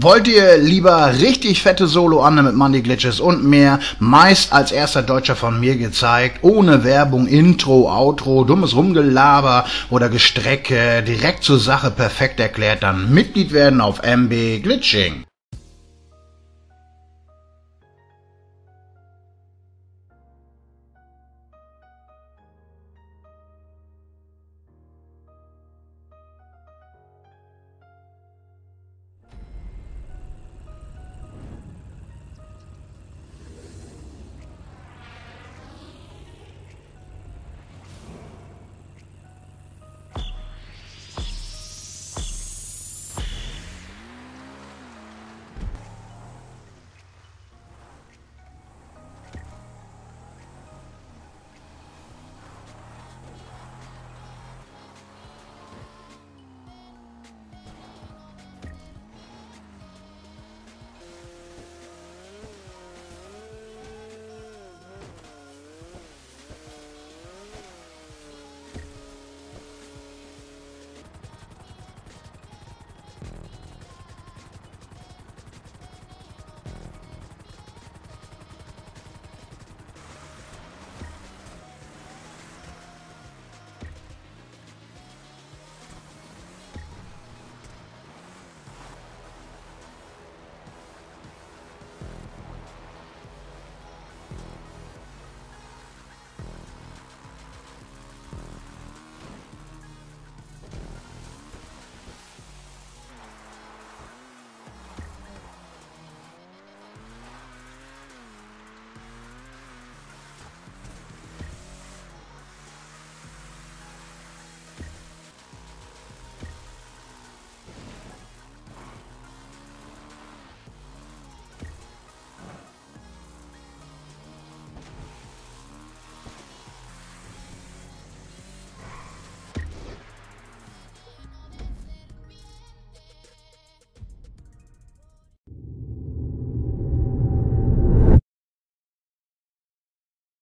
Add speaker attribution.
Speaker 1: Wollt ihr lieber richtig fette Solo-Ande mit Monday Glitches und mehr, meist als erster Deutscher von mir gezeigt, ohne Werbung, Intro, Outro, dummes Rumgelaber oder Gestrecke, direkt zur Sache perfekt erklärt, dann Mitglied werden auf MB Glitching.